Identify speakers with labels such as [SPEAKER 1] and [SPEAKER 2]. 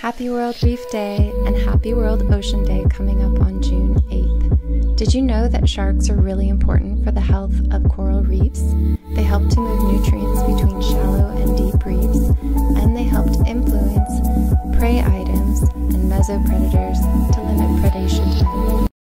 [SPEAKER 1] Happy World Reef Day and Happy World Ocean Day coming up on June 8th. Did you know that sharks are really important for the health of coral reefs? They help to move nutrients between shallow and deep reefs, and they help to influence prey items and mesopredators to limit predation time.